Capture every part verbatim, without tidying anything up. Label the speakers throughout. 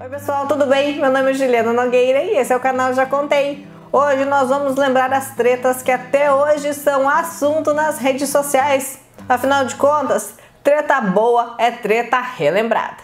Speaker 1: Oi pessoal, tudo bem? Meu nome é Juliana Nogueira e esse é o canal Já Contei. Hoje nós vamos lembrar as tretas que até hoje são assunto nas redes sociais. Afinal de contas, treta boa é treta relembrada.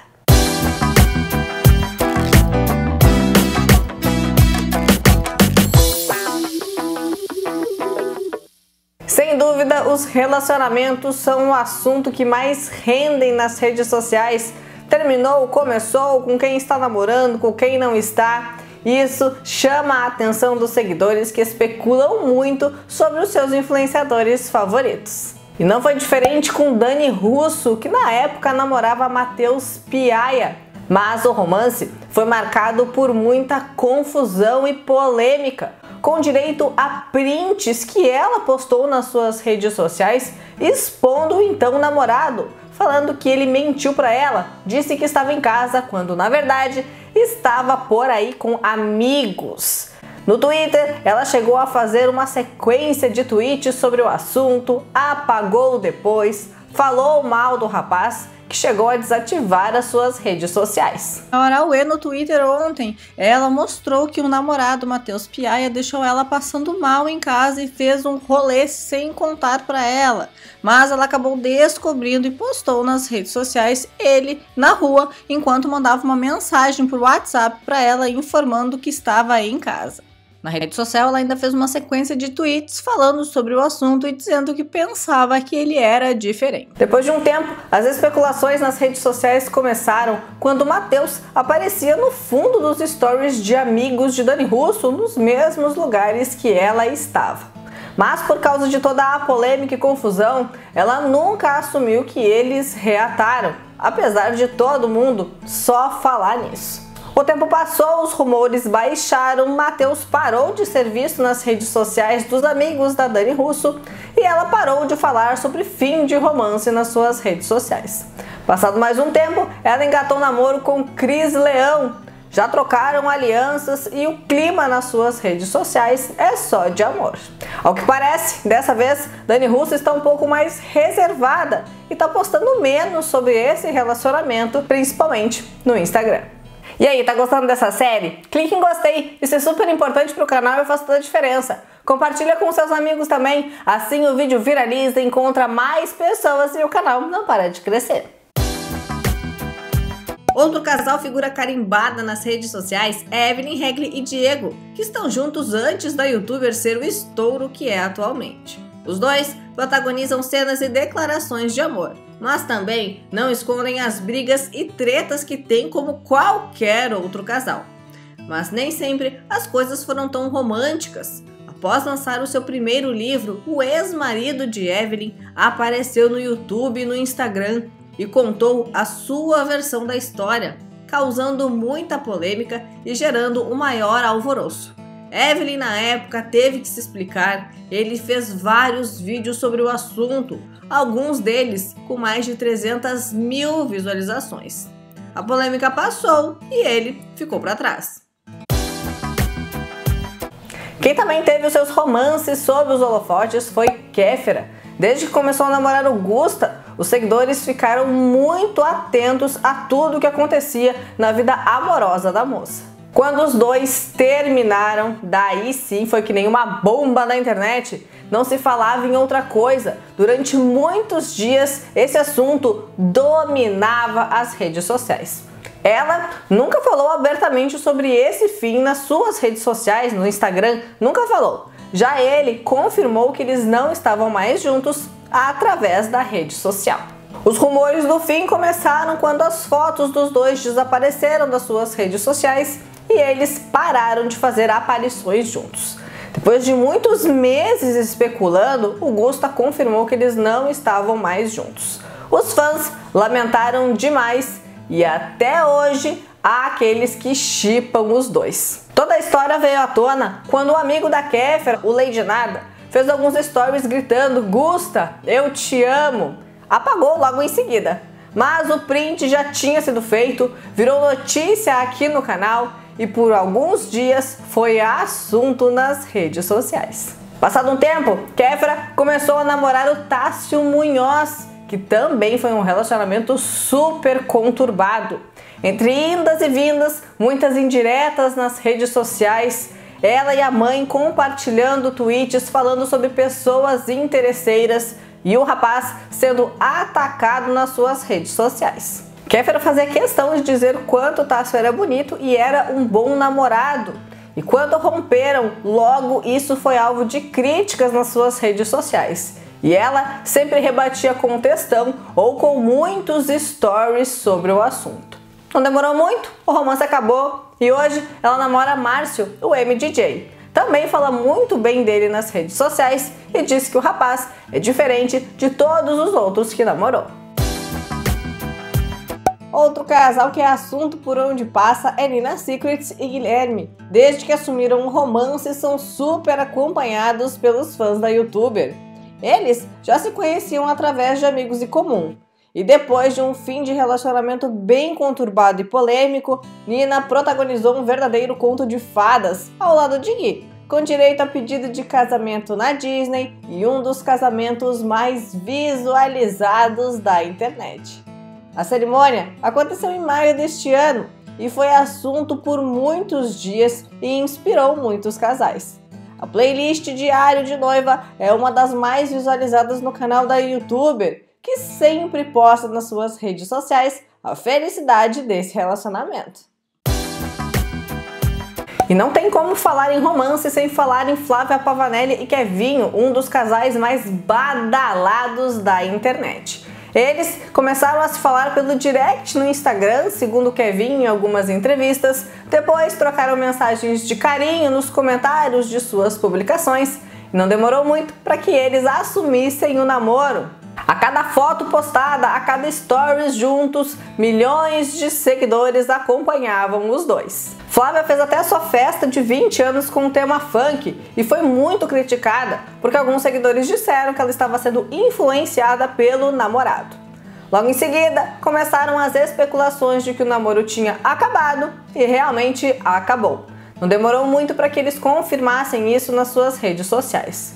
Speaker 1: Sem dúvida, os relacionamentos são o assunto que mais rendem nas redes sociais. Terminou, começou, com quem está namorando, com quem não está. Isso chama a atenção dos seguidores que especulam muito sobre os seus influenciadores favoritos. E não foi diferente com Dani Russo, que na época namorava Matheus Piaia. Mas o romance foi marcado por muita confusão e polêmica, com direito a prints que ela postou nas suas redes sociais expondo o então namorado, falando que ele mentiu para ela, disse que estava em casa, quando na verdade estava por aí com amigos. No Twitter, ela chegou a fazer uma sequência de tweets sobre o assunto, apagou depois, falou mal do rapaz, que chegou a desativar as suas redes sociais.
Speaker 2: A Arauê no Twitter ontem, ela mostrou que o namorado Matheus Piaia deixou ela passando mal em casa e fez um rolê sem contar para ela, mas ela acabou descobrindo e postou nas redes sociais ele na rua enquanto mandava uma mensagem por WhatsApp para ela informando que estava aí em casa. Na rede social, ela ainda fez uma sequência de tweets falando sobre o assunto e dizendo que pensava que ele era diferente.
Speaker 1: Depois de um tempo, as especulações nas redes sociais começaram quando o Matheus aparecia no fundo dos stories de amigos de Dani Russo nos mesmos lugares que ela estava. Mas por causa de toda a polêmica e confusão, ela nunca assumiu que eles reataram, apesar de todo mundo só falar nisso. O tempo passou, os rumores baixaram, Matheus parou de ser visto nas redes sociais dos amigos da Dani Russo e ela parou de falar sobre fim de romance nas suas redes sociais. Passado mais um tempo, ela engatou um namoro com Cris Leão. Já trocaram alianças e o clima nas suas redes sociais é só de amor. Ao que parece, dessa vez, Dani Russo está um pouco mais reservada e está postando menos sobre esse relacionamento, principalmente no Instagram. E aí, tá gostando dessa série? Clique em gostei, isso é super importante pro canal e faz toda a diferença. Compartilha com seus amigos também, assim o vídeo viraliza, encontra mais pessoas e o canal não para de crescer.
Speaker 2: Outro casal figura carimbada nas redes sociais é Evelyn Regli e Diego, que estão juntos antes da youtuber ser o estouro que é atualmente. Os dois protagonizam cenas e declarações de amor, mas também não escondem as brigas e tretas que tem como qualquer outro casal. Mas nem sempre as coisas foram tão românticas. Após lançar o seu primeiro livro, o ex-marido de Evelyn apareceu no YouTube e no Instagram e contou a sua versão da história, causando muita polêmica e gerando o maior alvoroço. Evelyn na época teve que se explicar, ele fez vários vídeos sobre o assunto, alguns deles com mais de trezentas mil visualizações. A polêmica passou e ele ficou para trás.
Speaker 1: Quem também teve os seus romances sob os holofotes foi Kéfera. Desde que começou a namorar o Gusta, os seguidores ficaram muito atentos a tudo o que acontecia na vida amorosa da moça. Quando os dois terminaram, daí sim foi que nem uma bomba na internet. Não se falava em outra coisa. Durante muitos dias, esse assunto dominava as redes sociais. Ela nunca falou abertamente sobre esse fim nas suas redes sociais, no Instagram, nunca falou. Já ele confirmou que eles não estavam mais juntos através da rede social. Os rumores do fim começaram quando as fotos dos dois desapareceram das suas redes sociais e eles pararam de fazer aparições juntos. Depois de muitos meses especulando, o Gusta confirmou que eles não estavam mais juntos. Os fãs lamentaram demais e até hoje há aqueles que shippam os dois. Toda a história veio à tona quando o amigo da Kéfera, o Lady Nada, fez alguns stories gritando "Gusta, eu te amo", apagou logo em seguida. Mas o print já tinha sido feito, virou notícia aqui no canal e por alguns dias foi assunto nas redes sociais. Passado um tempo, Kéfera começou a namorar o Tássio Munhoz, que também foi um relacionamento super conturbado. Entre indas e vindas, muitas indiretas nas redes sociais, ela e a mãe compartilhando tweets falando sobre pessoas interesseiras e o rapaz sendo atacado nas suas redes sociais. Kéfera fazia questão de dizer o quanto Tássio era bonito e era um bom namorado. E quando romperam, logo isso foi alvo de críticas nas suas redes sociais. E ela sempre rebatia com um textão ou com muitos stories sobre o assunto. Não demorou muito, o romance acabou e hoje ela namora Márcio, o M D J. Também fala muito bem dele nas redes sociais e diz que o rapaz é diferente de todos os outros que namorou. Outro casal que é assunto por onde passa é Nina Secrets e Guilherme. Desde que assumiram um romance, são super acompanhados pelos fãs da youtuber. Eles já se conheciam através de amigos em comum. E depois de um fim de relacionamento bem conturbado e polêmico, Nina protagonizou um verdadeiro conto de fadas ao lado de Gui, com direito a pedido de casamento na Disney e um dos casamentos mais visualizados da internet. A cerimônia aconteceu em maio deste ano e foi assunto por muitos dias e inspirou muitos casais. A playlist Diário de Noiva é uma das mais visualizadas no canal da youtuber, que sempre posta nas suas redes sociais a felicidade desse relacionamento. E não tem como falar em romance sem falar em Flávia Pavanelli e Kevinho, um dos casais mais badalados da internet. Eles começaram a se falar pelo direct no Instagram, segundo Kevinho em algumas entrevistas, depois trocaram mensagens de carinho nos comentários de suas publicações e não demorou muito para que eles assumissem o namoro. A cada foto postada, a cada stories juntos, milhões de seguidores acompanhavam os dois. Flávia fez até sua festa de vinte anos com o tema funk e foi muito criticada porque alguns seguidores disseram que ela estava sendo influenciada pelo namorado. Logo em seguida, começaram as especulações de que o namoro tinha acabado e realmente acabou. Não demorou muito para que eles confirmassem isso nas suas redes sociais.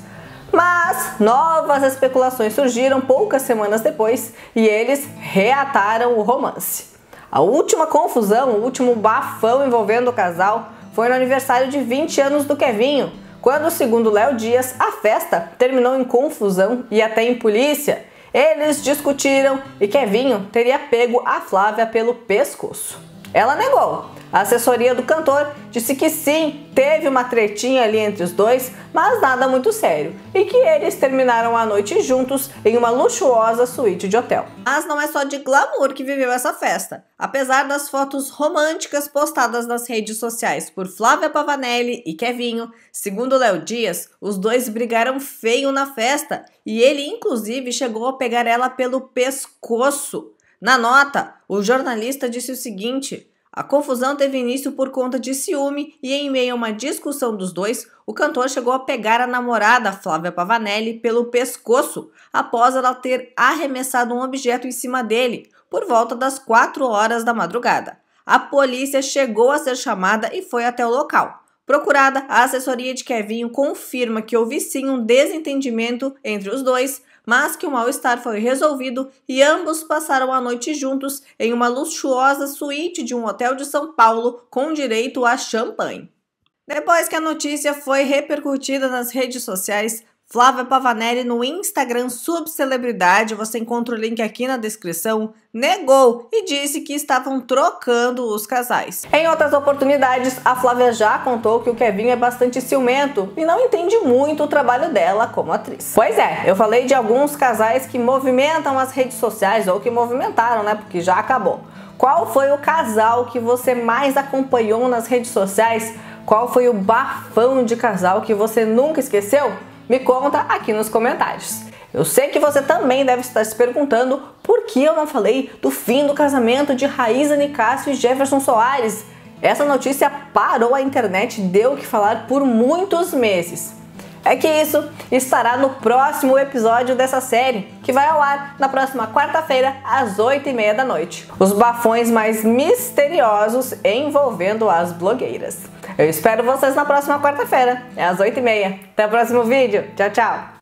Speaker 1: Mas novas especulações surgiram poucas semanas depois e eles reataram o romance. A última confusão, o último bafão envolvendo o casal foi no aniversário de vinte anos do Kevinho, quando, segundo Léo Dias, a festa terminou em confusão e até em polícia. Eles discutiram e Kevinho teria pego a Flávia pelo pescoço. Ela negou. A assessoria do cantor disse que sim, teve uma tretinha ali entre os dois, mas nada muito sério, e que eles terminaram a noite juntos em uma luxuosa suíte de hotel. Mas não é só de glamour que viveu essa festa. Apesar das fotos românticas postadas nas redes sociais por Flávia Pavanelli e Kevinho, segundo Léo Dias, os dois brigaram feio na festa e ele inclusive chegou a pegar ela pelo pescoço. Na nota, o jornalista disse o seguinte: a confusão teve início por conta de ciúme e, em meio a uma discussão dos dois, o cantor chegou a pegar a namorada Flávia Pavanelli pelo pescoço após ela ter arremessado um objeto em cima dele, por volta das quatro horas da madrugada. A polícia chegou a ser chamada e foi até o local. Procurada, a assessoria de Kevinho confirma que houve sim um desentendimento entre os dois, mas que o mal-estar foi resolvido e ambos passaram a noite juntos em uma luxuosa suíte de um hotel de São Paulo com direito a champanhe. Depois que a notícia foi repercutida nas redes sociais, Flávia Pavanelli no Instagram Subcelebridade, você encontra o link aqui na descrição, negou e disse que estavam trocando os casais. Em outras oportunidades, a Flávia já contou que o Kevinho é bastante ciumento e não entende muito o trabalho dela como atriz. Pois é, eu falei de alguns casais que movimentam as redes sociais, ou que movimentaram, né, porque já acabou. Qual foi o casal que você mais acompanhou nas redes sociais? Qual foi o bafão de casal que você nunca esqueceu? Me conta aqui nos comentários. Eu sei que você também deve estar se perguntando por que eu não falei do fim do casamento de Raíza Nicásio e Jefferson Soares. Essa notícia parou a internet e deu o que falar por muitos meses. É que isso estará no próximo episódio dessa série, que vai ao ar na próxima quarta-feira, às oito e meia da noite. Os bafões mais misteriosos envolvendo as blogueiras. Eu espero vocês na próxima quarta-feira, às oito e meia. Até o próximo vídeo. Tchau, tchau!